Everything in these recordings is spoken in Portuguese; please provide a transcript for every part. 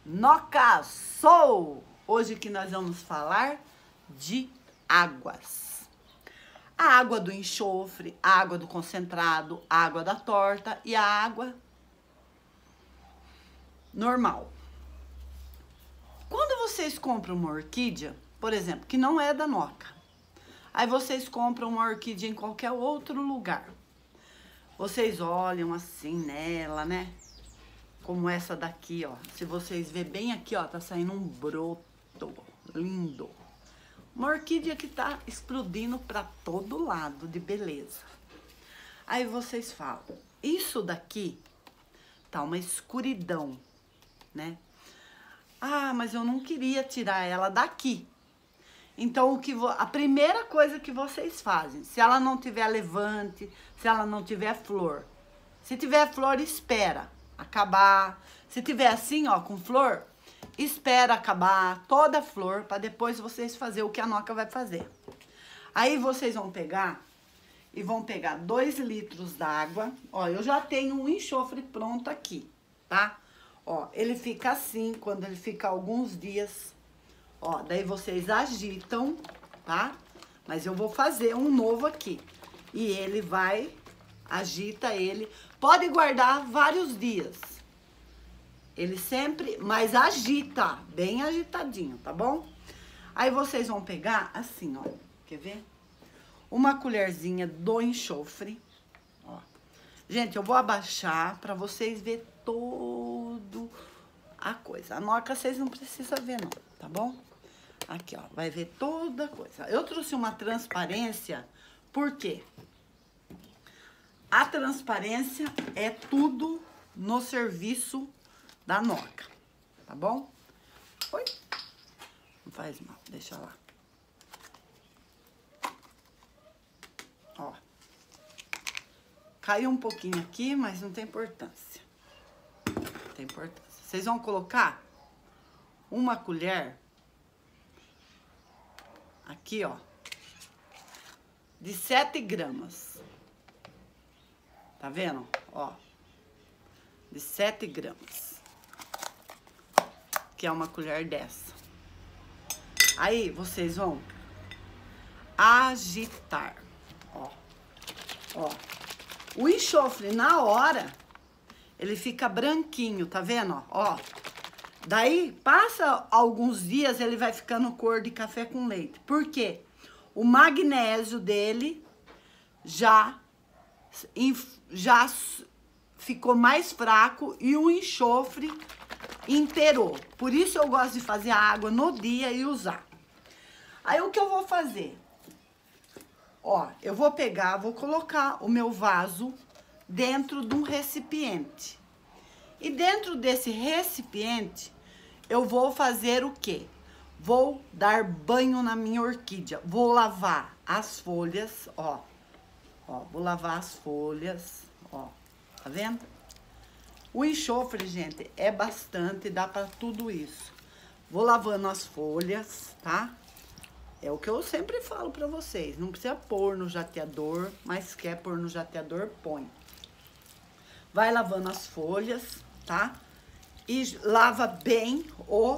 Noca Sou! Hoje que nós vamos falar de águas. A água do enxofre, a água do concentrado, a água da torta e a água normal. Quando vocês compram uma orquídea, por exemplo, que não é da Noca, aí vocês compram uma orquídea em qualquer outro lugar. Vocês olham assim nela, né? Como essa daqui, ó. Se vocês verem bem aqui, ó, tá saindo um broto lindo. Uma orquídea que tá explodindo pra todo lado de beleza. Aí vocês falam, isso daqui tá uma escuridão, né? Ah, mas eu não queria tirar ela daqui. Então, a primeira coisa que vocês fazem, se ela não tiver levante, se ela não tiver flor. Se tiver flor, espera acabar. Se tiver assim, ó, com flor, espera acabar toda a flor para depois vocês fazer o que a Noca vai fazer. Aí vocês vão pegar e vão pegar 2 litros d'água. Ó, eu já tenho um enxofre pronto aqui, tá? Ó, ele fica assim quando ele fica alguns dias. Ó, daí vocês agitam, tá? Mas eu vou fazer um novo aqui. E ele vai, agita ele. Pode guardar vários dias. Ele sempre, mas agita, bem agitadinho, tá bom? Aí vocês vão pegar assim, ó. Quer ver? Uma colherzinha do enxofre. Ó. Gente, eu vou abaixar pra vocês verem todo a coisa. A Noca vocês não precisam ver não, tá bom? Aqui, ó, vai ver toda a coisa. Eu trouxe uma transparência, por quê? A transparência é tudo no serviço da Noca, tá bom? Oi? Não faz mal, deixa lá. Ó. Caiu um pouquinho aqui, mas não tem importância. Não tem importância. Vocês vão colocar uma colher aqui, ó, de 7 gramas. Tá vendo? Ó, de 7 gramas. Que é uma colher dessa. Aí, vocês vão agitar. Ó, ó. O enxofre, na hora, ele fica branquinho, tá vendo? Ó. Daí, passa alguns dias, ele vai ficando cor de café com leite. Por quê? O magnésio dele já ficou mais fraco e o enxofre inteirou. Por isso eu gosto de fazer a água no dia e usar. Aí, o que eu vou fazer? Ó, eu vou pegar, vou colocar o meu vaso dentro de um recipiente. E dentro desse recipiente, eu vou fazer o quê? Vou dar banho na minha orquídea. Vou lavar as folhas, ó. Ó, vou lavar as folhas, ó. Tá vendo? O enxofre, gente, é bastante, dá pra tudo isso. Vou lavando as folhas, tá? É o que eu sempre falo pra vocês. Não precisa pôr no jateador, mas quer pôr no jateador, põe. Vai lavando as folhas, tá? E lava bem o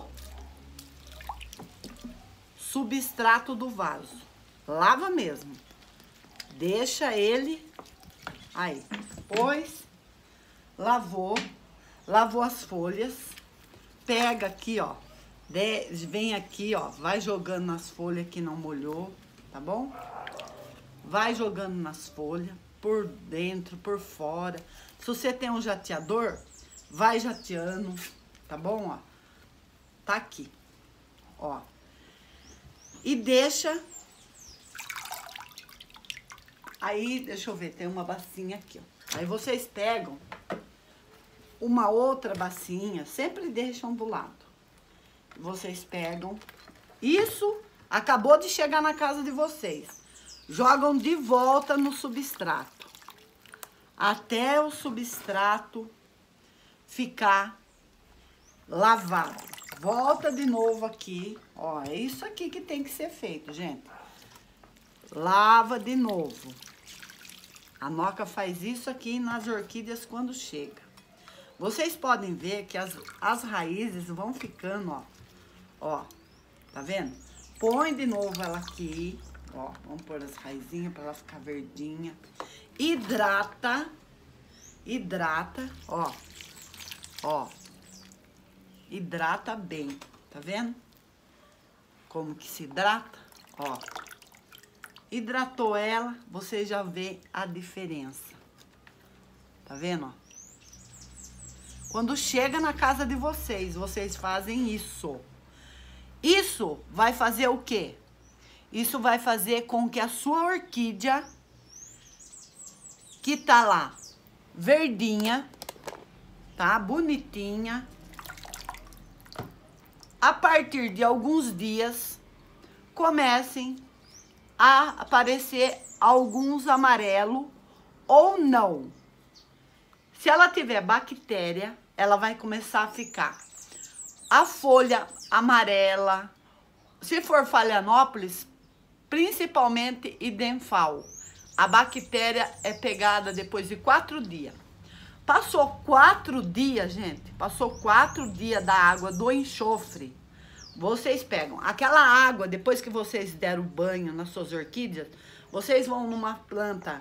substrato do vaso. Lava mesmo. Deixa ele aí. Depois, lavou as folhas. Pega aqui, ó. Vem aqui, ó. Vai jogando nas folhas que não molhou, tá bom? Vai jogando nas folhas, por dentro, por fora. Se você tem um jateador, vai jateando, tá bom, ó? Tá aqui, ó. E deixa... Aí, deixa eu ver, tem uma bacinha aqui, ó. Aí vocês pegam uma outra bacinha, sempre deixam do lado. Vocês pegam... Isso acabou de chegar na casa de vocês. Jogam de volta no substrato. Até o substrato ficar lavado. Volta de novo aqui. Ó, é isso aqui que tem que ser feito, gente. Lava de novo. A Noca faz isso aqui nas orquídeas quando chega. Vocês podem ver que as raízes vão ficando, ó. Ó, tá vendo? Põe de novo ela aqui, ó. Vamos pôr as raizinhas pra ela ficar verdinha. Hidrata, ó. Ó. Hidrata bem, tá vendo? Como que se hidrata, ó. Hidratou ela, você já vê a diferença. Tá vendo, ó? Quando chega na casa de vocês, vocês fazem isso. Isso vai fazer o quê? Isso vai fazer com que a sua orquídea, que tá lá, verdinha, tá? Bonitinha. A partir de alguns dias, comecem a aparecer alguns amarelo ou não. Se ela tiver bactéria, ela vai começar a ficar a folha amarela. Se for Phalaenopsis, principalmente Edenphal, a bactéria é pegada depois de 4 dias. Passou 4 dias, gente, passou 4 dias da água do enxofre, vocês pegam aquela água, depois que vocês deram banho nas suas orquídeas, vocês vão numa planta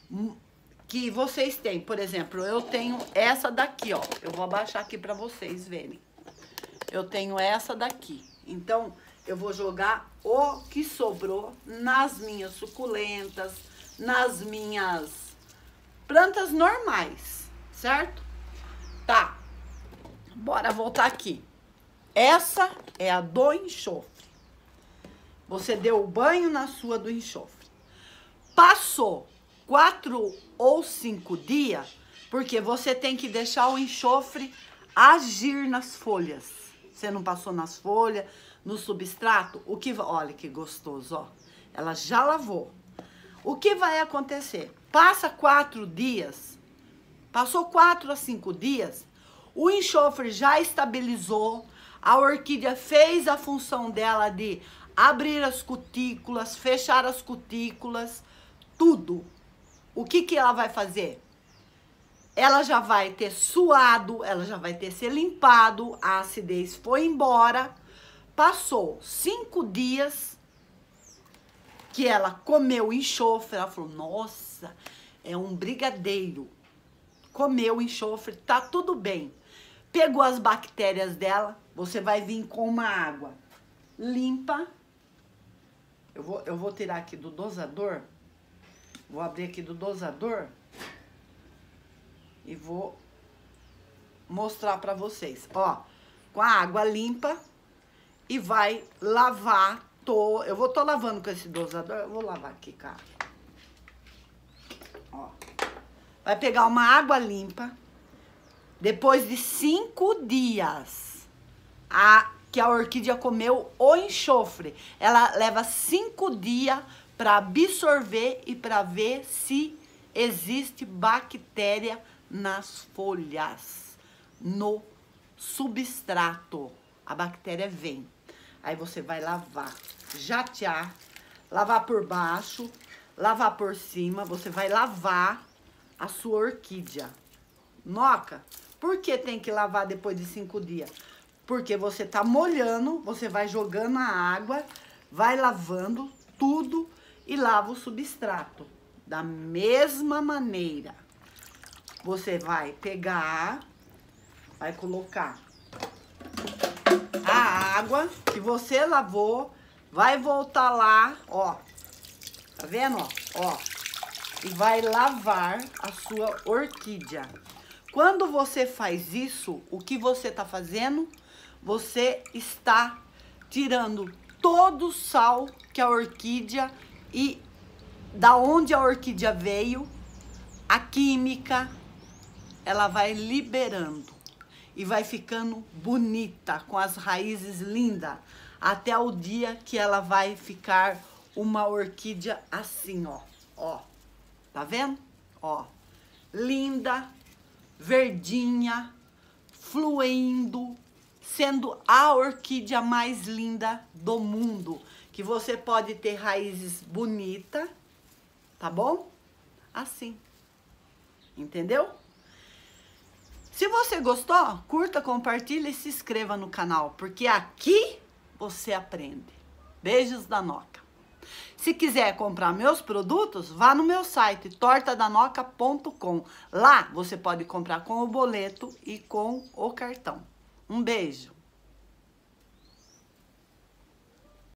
que vocês têm. Por exemplo, eu tenho essa daqui, ó. Eu vou abaixar aqui para vocês verem. Eu tenho essa daqui. Então, eu vou jogar o que sobrou nas minhas suculentas, nas minhas plantas normais, certo? Tá. Bora voltar aqui. Essa é a do enxofre. Você deu o banho na sua do enxofre. Passou 4 ou 5 dias, porque você tem que deixar o enxofre agir nas folhas. Você não passou nas folhas, no substrato? O que, olha que gostoso, ó. Ela já lavou. O que vai acontecer? Passa 4 dias, passou 4 a 5 dias, o enxofre já estabilizou, a orquídea fez a função dela de abrir as cutículas, fechar as cutículas, tudo. O que que ela vai fazer? Ela já vai ter suado, ela já vai ter se limpado, a acidez foi embora. Passou 5 dias que ela comeu enxofre, ela falou, nossa, é um brigadeiro. Comeu enxofre, tá tudo bem. Pegou as bactérias dela, você vai vir com uma água limpa. Eu vou tirar aqui do dosador. Vou abrir aqui do dosador e vou mostrar pra vocês. Ó, com a água limpa e vai lavar. Eu vou lavando com esse dosador. Eu vou lavar aqui, cara. Ó. Vai pegar uma água limpa. Depois de 5 dias que a orquídea comeu o enxofre, ela leva 5 dias para absorver e para ver se existe bactéria nas folhas, no substrato. A bactéria vem. Aí você vai lavar, jatear, lavar por baixo, lavar por cima. Você vai lavar a sua orquídea. Noca, por que tem que lavar depois de 5 dias? Porque você tá molhando, você vai jogando a água, vai lavando tudo e lava o substrato. Da mesma maneira, você vai pegar, vai colocar a água que você lavou, vai voltar lá, ó, tá vendo, ó, e vai lavar a sua orquídea. Quando você faz isso, o que você tá fazendo? Você está tirando todo o sal que a orquídea e da onde a orquídea veio, a química, ela vai liberando e vai ficando bonita, com as raízes lindas, até o dia que ela vai ficar uma orquídea assim, ó, ó, tá vendo? Ó, linda, verdinha, fluindo, sendo a orquídea mais linda do mundo, que você pode ter raízes bonitas, tá bom? Assim, entendeu? Se você gostou, curta, compartilha e se inscreva no canal, porque aqui você aprende. Beijos da Noca. Se quiser comprar meus produtos, vá no meu site, tortadanoca.com. Lá você pode comprar com o boleto e com o cartão. Um beijo.